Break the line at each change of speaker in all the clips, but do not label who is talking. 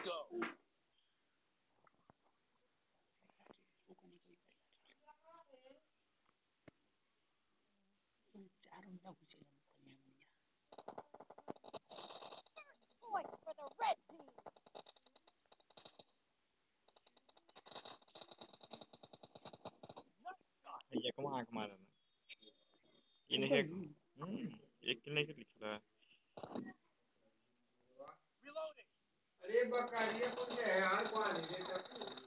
Points for the red team.
ये कमा कमारा ना इन्हें है एक किल्ले के लिखला
अरे बकारिया को क्या है यार पानी दे तक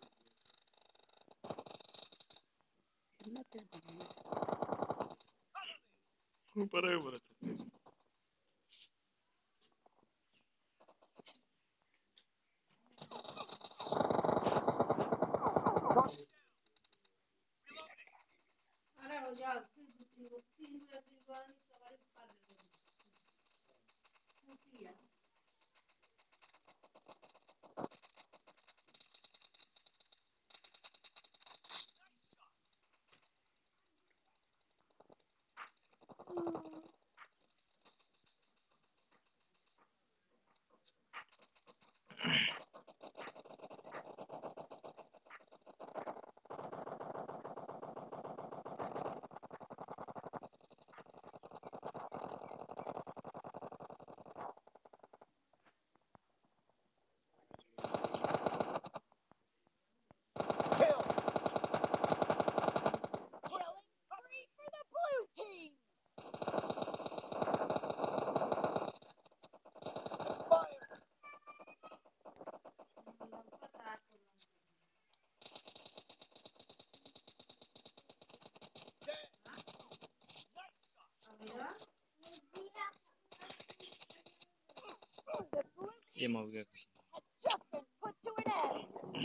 ऊपर है ऊपर
अरे हो जा तीन सवारी कर ले
Killing spree for the blue team. The blue
ये
team
मौज गया
has just been put to an end.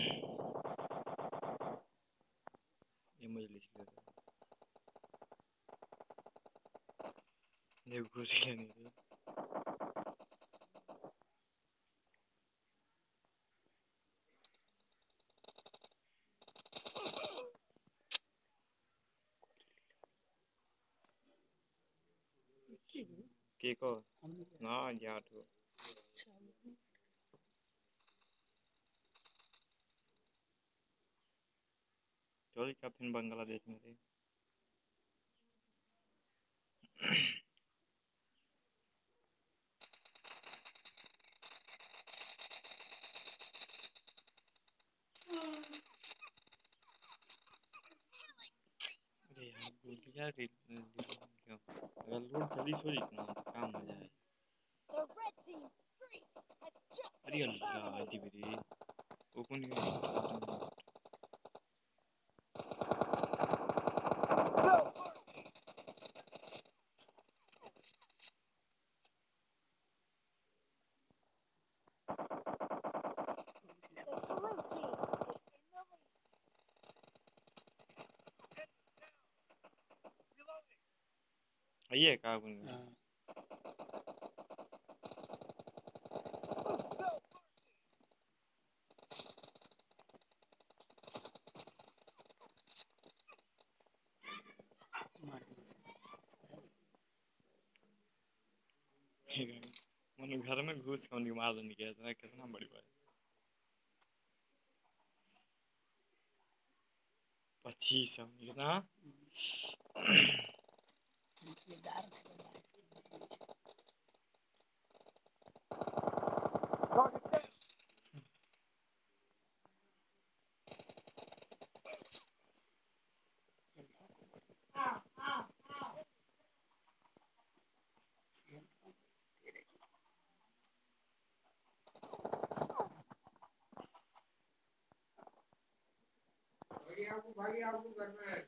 ये मुझे लिखला ये घुस गया नहीं रे के को ना यार तो चल क्या फिर बांग्लादेश में थे अरे यार गोलियां रे क्या अगर लोड जल्दी सो जितना काम मजा है
The red team's streak has just
अरे
been
अल्लाह
terminated.
दी मेरी वो कौन है
The blue team is in the lead.
ये का बन गया मैंने घर में घुस के उनकी मार देने गया था कितना बड़ी बात 25 कितना
भागी आपको घर में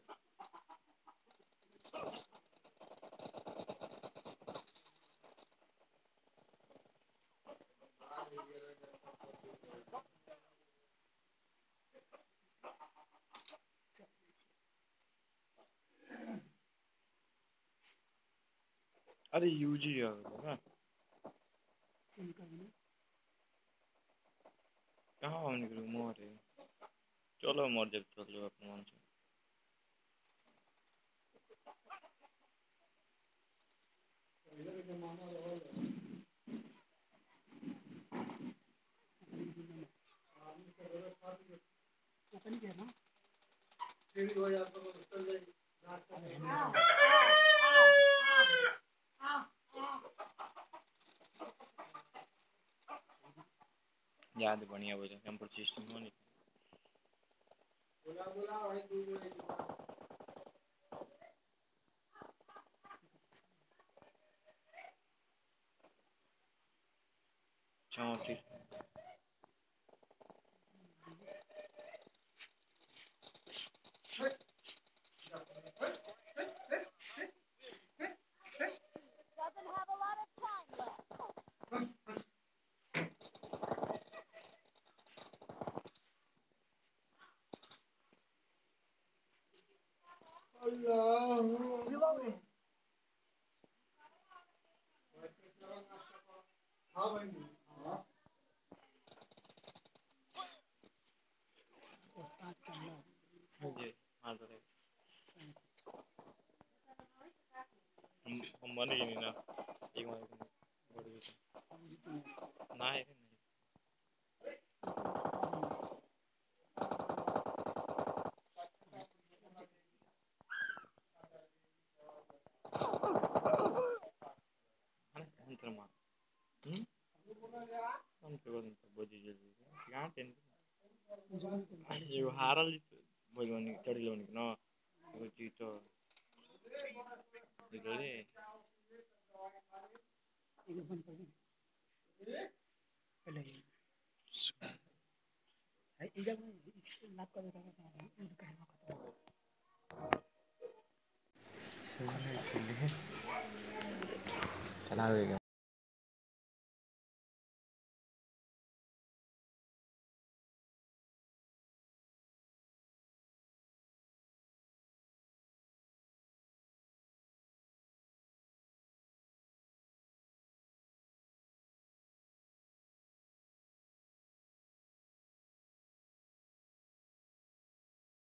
अरे यूजी आ गया कहाँ हम निकलूं मोर है चलो मोर जब चल जाओ अपने मन से याद बढ़िया बोलो कंप्यूटर सिस्टम होनी चौंतीस
Doesn't have a lot of time left.
जी हाँ तो हम बने ही नहीं ना एक बार बड़ी ना है अंतरमा अंतरमा बड़ी जल्दी क्या टेन ये हारल बोलवानी चढ़ी लोनी ना वो चीज तो इधर चला